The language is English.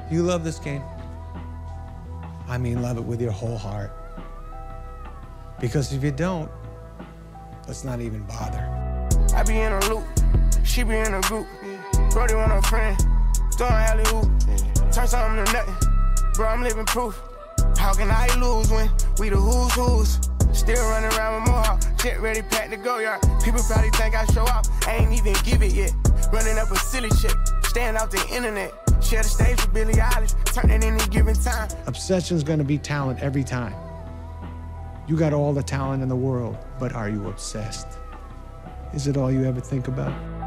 You love this game. I mean, love it with your whole heart. Because if you don't, let's not even bother. I be in a loop, she be in a group. Brody want a friend, throwing alley-oop. Turn something to nothing, bro, I'm living proof. How can I lose when we the who's? Still running around with Mohawk, shit ready, packed to go yard. People probably think I show off, I ain't even give it yet. Running up a silly shit, staying out the internet. Share the stage with Billie Eilish, turn it any given time. Obsession's gonna be talent every time. You got all the talent in the world, but are you obsessed? Is it all you ever think about?